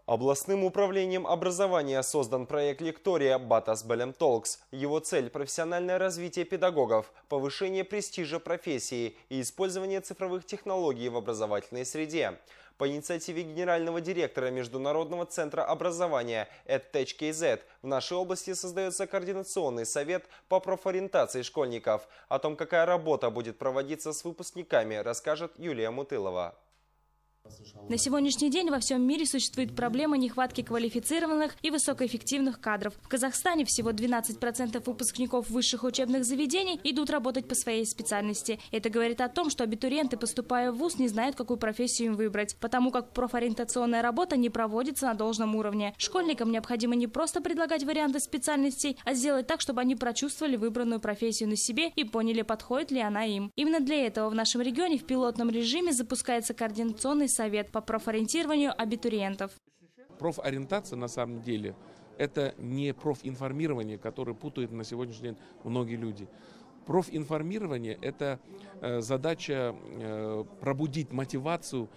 Областным управлением образования создан проект «Лектория Батас Белем Толкс». Его цель – профессиональное развитие педагогов, повышение престижа профессии и использование цифровых технологий в образовательной среде. По инициативе генерального директора Международного центра образования EdTech-KZ в нашей области создается координационный совет по профориентации школьников. О том, какая работа будет проводиться с выпускниками, расскажет Юлия Мутылова. На сегодняшний день во всем мире существует проблема нехватки квалифицированных и высокоэффективных кадров. В Казахстане всего 12% выпускников высших учебных заведений идут работать по своей специальности. Это говорит о том, что абитуриенты, поступая в вуз, не знают, какую профессию им выбрать, потому как профориентационная работа не проводится на должном уровне. Школьникам необходимо не просто предлагать варианты специальностей, а сделать так, чтобы они прочувствовали выбранную профессию на себе и поняли, подходит ли она им. Именно для этого в нашем регионе в пилотном режиме запускается координационный совет по профориентированию абитуриентов. Профориентация на самом деле это не профинформирование, которое путают на сегодняшний день многие люди. Профинформирование – это задача пробудить мотивацию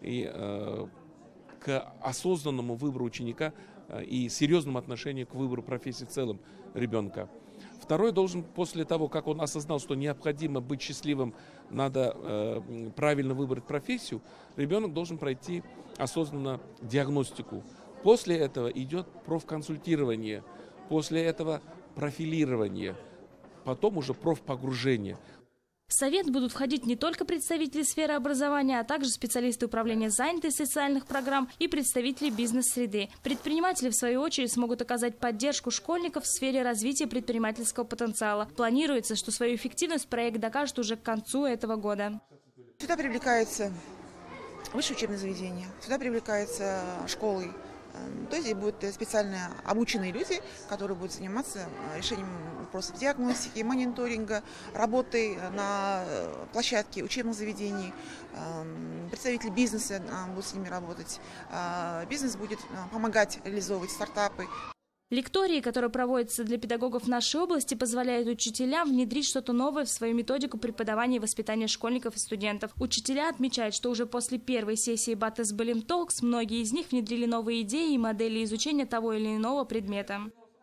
к осознанному выбору ученика и серьезному отношению к выбору профессии в целом ребенка. Второй должен, после того, как он осознал, что необходимо быть счастливым, надо правильно выбрать профессию, ребенок должен пройти осознанно диагностику. После этого идет профконсультирование, после этого профилирование, потом уже профпогружение. В совет будут входить не только представители сферы образования, а также специалисты управления занятости социальных программ и представители бизнес-среды. Предприниматели, в свою очередь, смогут оказать поддержку школьников в сфере развития предпринимательского потенциала. Планируется, что свою эффективность проект докажет уже к концу этого года. Сюда привлекаются высшие учебные заведения, сюда привлекаются школы. То есть здесь будут специально обученные люди, которые будут заниматься решением вопросов диагностики, мониторинга, работы на площадке учебных заведений. Представители бизнеса будут с ними работать. Бизнес будет помогать реализовывать стартапы. Лектории, которые проводятся для педагогов нашей области, позволяют учителям внедрить что-то новое в свою методику преподавания и воспитания школьников и студентов. Учителя отмечают, что уже после первой сессии Батас Белем Толкс многие из них внедрили новые идеи и модели изучения того или иного предмета.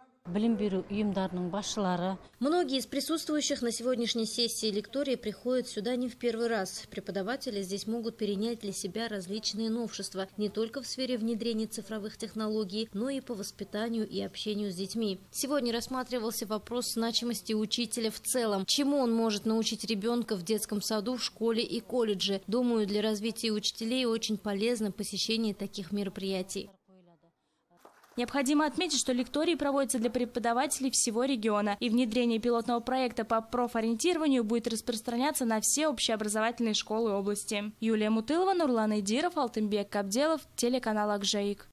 Многие из присутствующих на сегодняшней сессии лектории приходят сюда не в первый раз. Преподаватели здесь могут перенять для себя различные новшества не только в сфере внедрения цифровых технологий, но и по воспитанию и общению с детьми. Сегодня рассматривался вопрос значимости учителя в целом. Чему он может научить ребенка в детском саду, в школе и колледже? Думаю, для развития учителей очень полезно посещение таких мероприятий. Необходимо отметить, что лектории проводятся для преподавателей всего региона, и внедрение пилотного проекта по профориентированию будет распространяться на все общеобразовательные школы области. Юлия Мутылова, Нурлан Идиров, Алтынбек Кабделов, телеканал Акжаик.